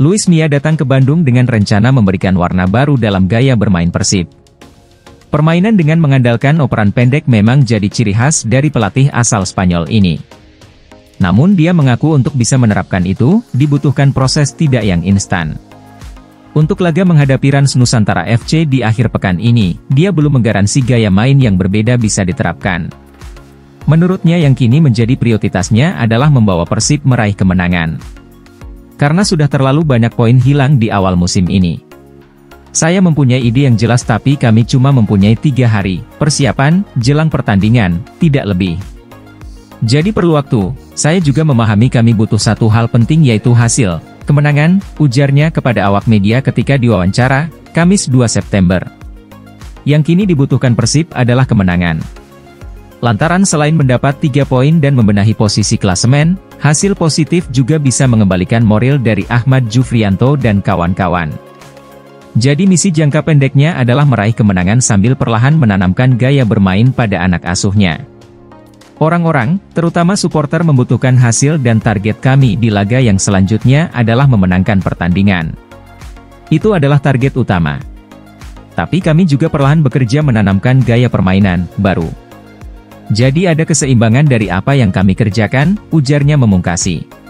Luis Mia datang ke Bandung dengan rencana memberikan warna baru dalam gaya bermain Persib. Permainan dengan mengandalkan operan pendek memang jadi ciri khas dari pelatih asal Spanyol ini. Namun dia mengaku untuk bisa menerapkan itu, dibutuhkan proses tidak yang instan. Untuk laga menghadapi Rans Nusantara FC di akhir pekan ini, dia belum menggaransi gaya main yang berbeda bisa diterapkan. Menurutnya yang kini menjadi prioritasnya adalah membawa Persib meraih kemenangan. Karena sudah terlalu banyak poin hilang di awal musim ini. Saya mempunyai ide yang jelas tapi kami cuma mempunyai 3 hari, persiapan, jelang pertandingan, tidak lebih. Jadi perlu waktu, saya juga memahami kami butuh satu hal penting yaitu hasil, kemenangan, ujarnya kepada awak media ketika diwawancara, Kamis 2 September. Yang kini dibutuhkan Persib adalah kemenangan. Lantaran selain mendapat 3 poin dan membenahi posisi klasemen, hasil positif juga bisa mengembalikan moral dari Ahmad Jufrianto dan kawan-kawan. Jadi misi jangka pendeknya adalah meraih kemenangan sambil perlahan menanamkan gaya bermain pada anak asuhnya. Orang-orang, terutama supporter membutuhkan hasil dan target kami di laga yang selanjutnya adalah memenangkan pertandingan. Itu adalah target utama. Tapi kami juga perlahan bekerja menanamkan gaya permainan baru. Jadi ada keseimbangan dari apa yang kami kerjakan, ujarnya memungkasi.